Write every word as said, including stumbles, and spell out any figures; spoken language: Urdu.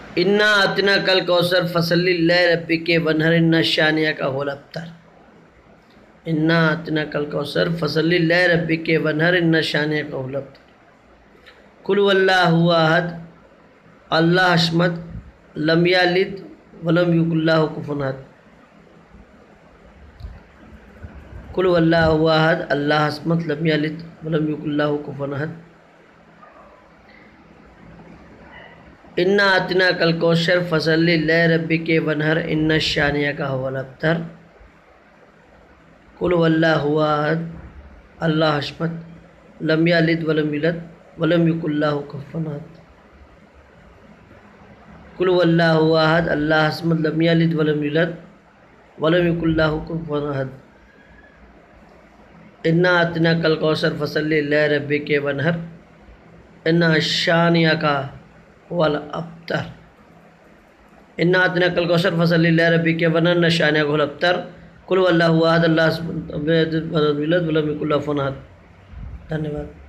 انا اتنا کل کوثر فصلی لربک ونہر ان شانئک هو الابتر۔ انا اتنا کل کوثر فصلی لربک ونہر ان شانئک هو الابتر۔ قل هو اللہ احد اللہ الصمد لم یلد ولم یکن لہ کفوا احد۔ قل هو اللہ احد اللہ الصمد لم یلد ولم یکن لہ کفوا احد۔ انا اتنا کل کوثر فصلی لربک ونہر ان شانئک هو الابتر۔ قل هو اللہ احد اللہ الصمد لم یلد ولم یولد ولم یکن لہ کفوا احد۔ قل هو اللہ احد اللہ الصمد لم یلد ولم یولد ولم یکن لہ کفوا احد۔ انا اتنا کل کوثر فصلی لربک ونہر ان شانئک هو الابتر۔ انا اتنا کل کوثر فصلی لربک ونہر ان شانئک هو الابتر۔ قل هو اللہ احد اللہ الصمد لم یلد ولم یولد ولم یکن لہ کفوا احد۔ دھنیہ واد۔